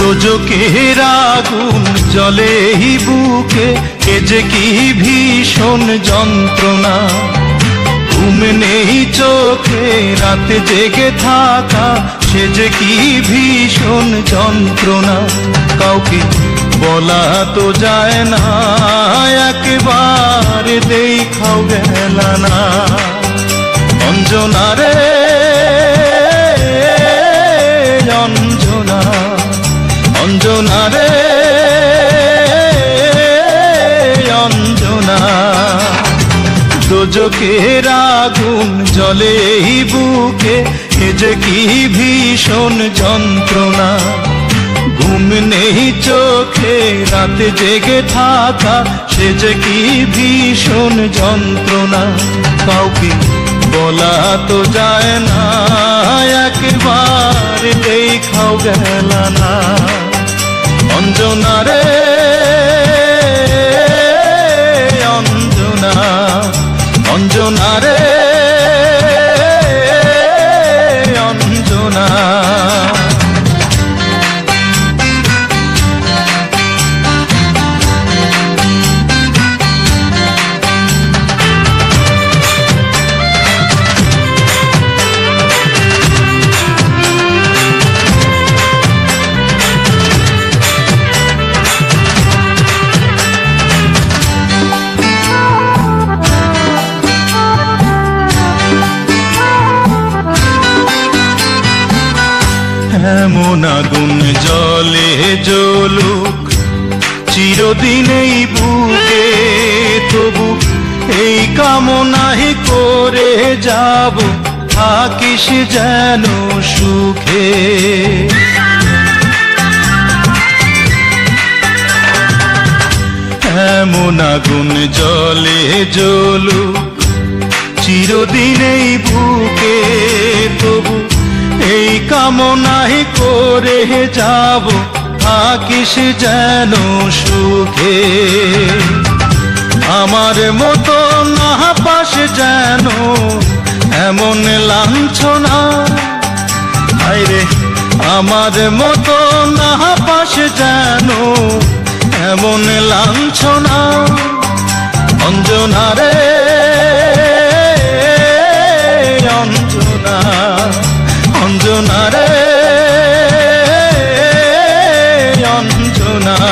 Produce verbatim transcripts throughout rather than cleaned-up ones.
দোজকের আগুন জ্বলে এই বুকে, এ যে কি ভীষণ যন্ত্রণা। ঘুম নেই চোখে রাতে জেগে থাকা, সে যে কি ভীষণ যন্ত্রণা। কাউকে বলা তো যায় না, একেবারে দেখাও গেল না। অঞ্জনা রে অঞ্জনা, অঞ্জনা রে অঞ্জনা। দোজকের আগুন জ্বলে এই বুকে, এ যে কি ভীষণ যন্ত্রণা। ঘুম নেই চোখে রাতে জেগে থাকা, সে যে কি ভীষণ যন্ত্রণা। কাউকে বলা তো যায় না, একেবারে দেখাও গেল না। অঞ্জনা রে অঞ্জনা, অঞ্জনা রে অঞ্জনা। এমন আগুন জ্বলে জ্বলুক চিরদিন এই বুকে, তবু এই কামনাই করে যাব, থাকিস যেন সুখে। এমন আগুন জ্বলে জ্বলুক চিরদিন এই বুকে, তবু এই কামনাই করে যাব, থাকিস যেন সুখে। আমার মতো না পাশ যেন এমন লাঞ্ছনা, হায়রে আমার মতো না পাশ যেন এমন লাঞ্ছনা। অঞ্জনা রে অঞ্জনা, অঞ্জনা রে অঞ্জনা।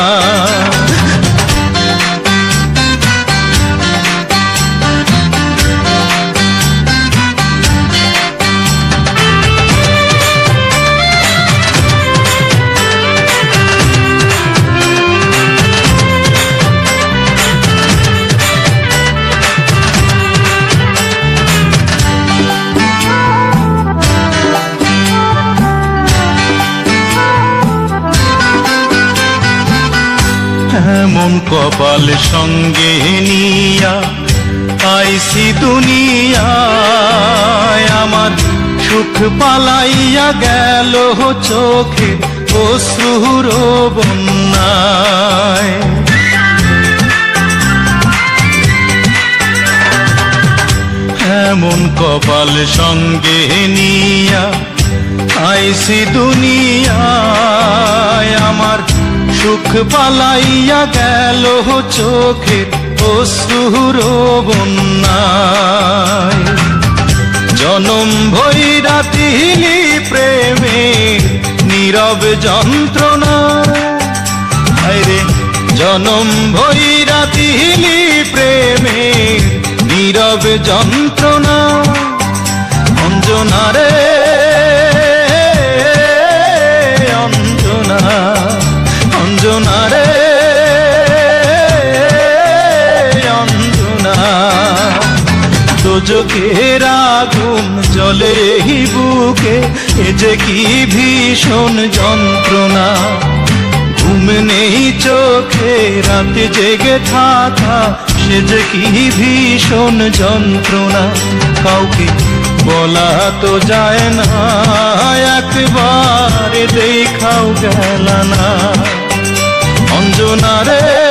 এমন কপাল সঙ্গে নিয়া আইসি দুনিয়ায়, আমার সুখ পালাইয়া গেল চোখে অশ্রুর বন্যায়। এমন কপাল সঙ্গে নিয়া আইসি দুনিয়ায়, আমার সুখ পালাইয়া গেল চোখে অশ্রুর বন্যায়। জনম ভৈরা তিলি প্রেমে নীরব যন্ত্রণা, হায়রে জনম ভৈরা তিলি প্রেমে নীরব যন্ত্রণা। অঞ্জনা রে অঞ্জনা, অঞ্জনা রে অঞ্জনা। দোজকের আগুন জ্বলে এই বুকে, এ যে কি ভীষণ যন্ত্রণা। ঘুম নেই চোখে রাতে জেগে থাকা, সে যে কি ভীষণ যন্ত্রণা। কাউকে বলা তো যায় না, একবারে দেখাও গেল না। অঞ্জনা রে